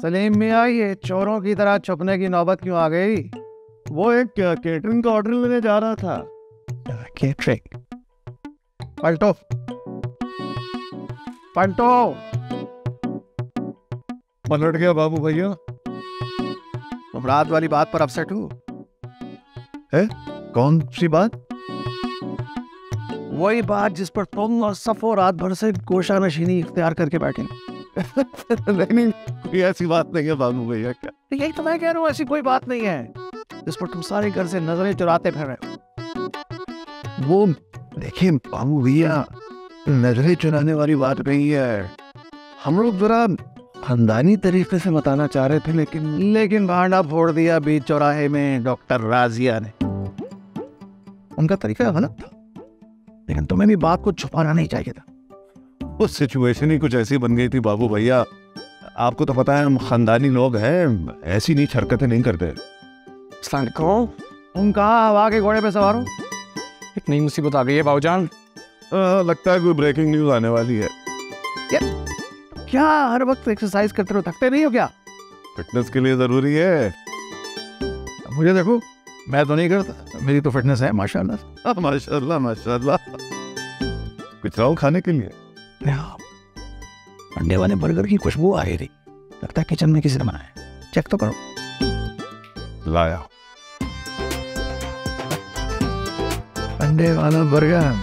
सलीम मियाँ, ये चोरों की तरह छुपने की नौबत क्यों आ गई? वो एक केटरिंग का ऑर्डर लेने जा रहा था। केटरिंग? पलटो पलटो। पलट गया बाबू भैया। तुम रात वाली बात पर अपसेट हूँ? कौन सी बात? वही बात जिस पर तुम और सफो रात भर से गोशा नशीनी इख्तियार करके बैठे। नहीं, कोई ऐसी बात नहीं है बाबू भैया। क्या? यही तो मैं कह रहा हूँ, ऐसी कोई बात नहीं है जिस पर तुम सारे घर से नजरें चुराते फिर रहे हो। वो देखिए बाबू भैया, नजरें चुराने वाली बात नहीं है। हम लोग जरा खानदानी तरीके से बताना चाह रहे थे, लेकिन भांडा फोड़ दिया बीच चौराहे में डॉक्टर राजिया ने। उनका तरीका गलत था, लेकिन तुम्हें भी बात को छुपाना नहीं चाहिए था। वो सिचुएशन ही कुछ ऐसी बन गई थी बाबू भैया। आपको तो पता है हम खानदानी लोग हैं, ऐसी नीच हरकतें नहीं करते। तुम कहाँ हवा के घोड़े पे सवार हो? एक नई मुसीबत आ गई है बाबूजान। लगता है कोई ब्रेकिंग न्यूज आने वाली है। क्या हर वक्त एक्सरसाइज करते रहो, थकते नहीं हो क्या? फिटनेस के लिए जरूरी है। मुझे देखो, मैं तो नहीं करता, मेरी तो फिटनेस है माशाल्लाह। माशाल्लाह माशाल्लाह। कुछ लाओ खाने के लिए? अंडे वाले बर्गर की खुशबू आ रही थी, लगता है किचन में किसी ने बनाया। चेक तो करो। लाया अंडे वाला बर्गर।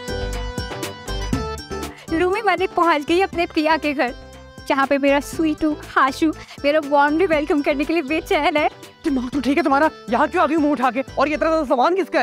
रूमी, मैंने पहुंच गई अपने प्रिया के घर, जहाँ पे मेरा स्वीटू हाशू मेरा वार्मली वेलकम करने के लिए बेचैन है। दिमाग तो ठीक है तुम्हारा, यहाँ क्यों आ गई मुंह उठा के? और ये इतना सामान किसका है?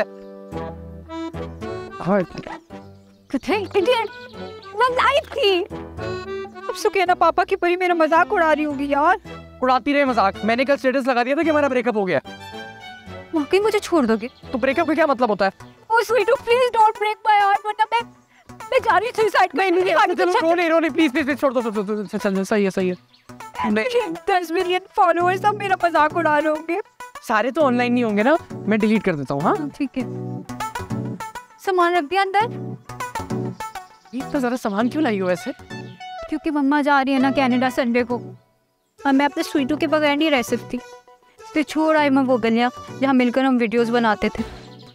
इंडियन मैं लाइव थी। अब सुकैना पापा की परी मेरा मजाक उड़ा रही होगी यार। उड़ाती रहे मजाक। मैंने कल स्टेटस लगा दिया था कि हमारा ब्रेकअप हो गया। वाकई मुझे छोड़ दोगे? तो ब्रेकअप का क्या मतलब होता है? ओह स्वीटू, please don't break my heart, वरना मैं जा रही थी साइड में। रोने प्लीज छोड़ दो। चल सही है। 10 मिलियन फॉलोअर्स, अब मेरा मजाक उड़ा रहे होंगे। सारे तो ऑनलाइन नहीं होंगे ना, मैं डिलीट कर देता हूँ। हाँ ठीक है। सामान रख दिया अंदर? इतना ज्यादा सामान क्यों लाई हो ऐसे? क्योंकि मम्मा जा रही है ना कनाडा संडे को, और मैं अपने स्वीटू के बगैर नहीं रह सकती। तो छोड़ आई मैं वो गलियाँ जहाँ मिलकर हम वीडियोस बनाते थे।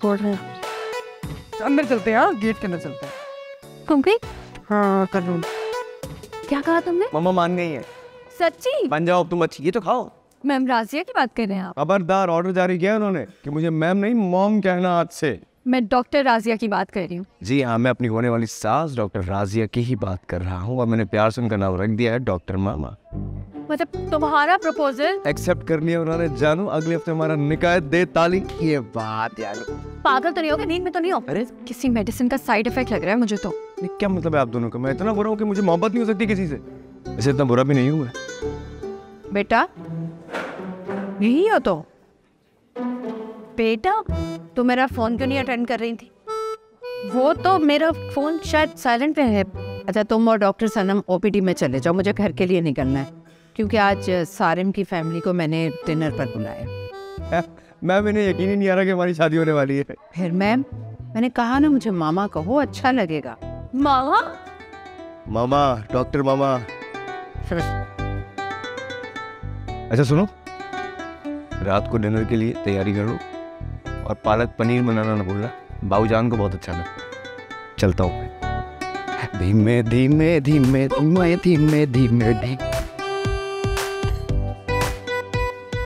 अंदर चलते हैं। हाँ गेट के अंदर चलते हैं। तुम गई? हाँ कर लूँ। क्या कहा तुमने? मम्मा मान गई है। सच्ची? बन जाओ तुम अच्छी। ये तो खाओ। मैम राजिया की बात कर रहे हैं आप? खबरदार, ऑर्डर जारी किया उन्होंने कि मुझे मैम नहीं मॉम कहना आज से। मैं डॉक्टर राजिया की बात कर रही हूँ। जी हाँ, मैं अपनी होने वाली सास डॉक्टर राजिया की ही बात कर रहा हूँ, और मैंने प्यार से उनका नाम रख दिया है डॉक्टर मामा। मतलब तुम्हारा प्रपोजल एक्सेप्ट कर लिया उन्होंने। जानू अगले हफ्ते हमारा निकाह दे ताली। ये बात यार, पागल तो नहीं हो गए? नींद में तो नहीं हो? अरे किसी मेडिसिन का साइड इफेक्ट लग रहा है मुझे तो। क्या मतलब है आप दोनों का? मैं इतना बुरा हूँ कि मुझे मोहब्बत नहीं हो सकती किसी से? वैसे इतना बुरा भी नहीं हूँ मैं। बेटा यही हो तो? बेटा तो मेरा फोन क्यों नहीं अटेंड कर रही थी? वो तो मेरा फोन शायद साइलेंट पे है। अच्छा तुम और डॉक्टर सनम ओपीडी में चले जाओ, मुझे घर के लिए निकलना है, क्योंकि आज सारिम की फैमिली को मैंने डिनर पर बुलाया। मैम इन्हें यकीन ही नहीं आ रहा कि हमारी शादी होने वाली है। फिर मैम मैंने कहा ना मुझे मामा कहो, अच्छा लगेगा। मामा? मामा, डॉक्टर मामा। अच्छा सुनो, रात को डिनर के लिए तैयारी करो, और पालक पनीर बनाना ना भूलना, बाबूजान को बहुत अच्छा लगा। चलता हूँ। धीमे धीमे धीमे धीमे धीमे धीमे धीमे।